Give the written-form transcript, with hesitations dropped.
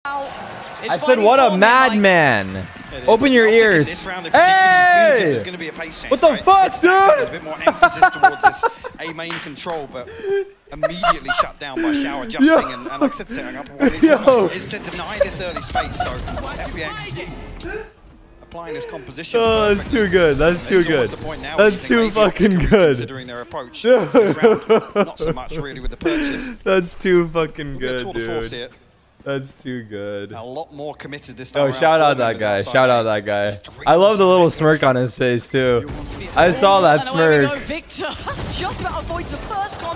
I said, what a madman. Open your ears. Hey! What the fuck, dude? There's a bit more emphasis towards this A main control, but immediately shut down by Shower adjusting and like I said, setting up what is to deny this early space. So FBX applying this composition. Oh, that's too good. That's too good. That's too fucking good. Considering their approach this round, not so much really with the purchase. That's too fucking good, dude. dude. That's too good. A lot more committed this time. Oh, shout out that guy. Shout out that guy. I love the little smirk on his face too. I saw that smirk. Victor just about avoids the first